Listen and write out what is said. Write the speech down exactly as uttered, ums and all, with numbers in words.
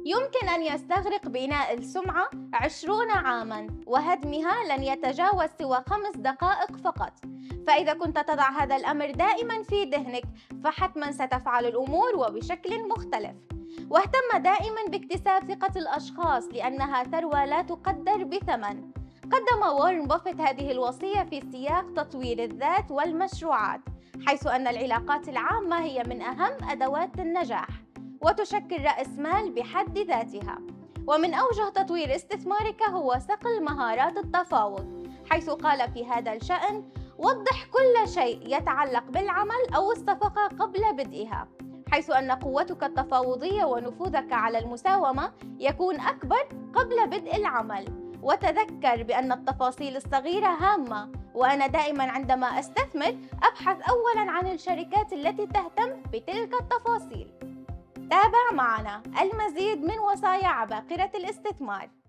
يمكن أن يستغرق بناء السمعة عشرون عاماً، وهدمها لن يتجاوز سوى خمس دقائق فقط. فإذا كنت تضع هذا الأمر دائماً في ذهنك، فحتماً ستفعل الأمور وبشكل مختلف. واهتم دائماً باكتساب ثقة الأشخاص، لأنها ثروة لا تقدر بثمن. قدم وارن بافيت هذه الوصية في سياق تطوير الذات والمشروعات، حيث أن العلاقات العامة هي من أهم أدوات النجاح، وتشكل رأس مال بحد ذاتها. ومن أوجه تطوير استثمارك هو صقل مهارات التفاوض، حيث قال في هذا الشأن: وضح كل شيء يتعلق بالعمل أو الصفقة قبل بدئها، حيث أن قوتك التفاوضية ونفوذك على المساومة يكون أكبر قبل بدء العمل. وتذكر بأن التفاصيل الصغيرة هامة، وأنا دائما عندما أستثمر أبحث أولا عن الشركات التي تهتم بتلك التفاصيل. تابع معنا المزيد من وصايا عباقرة الاستثمار.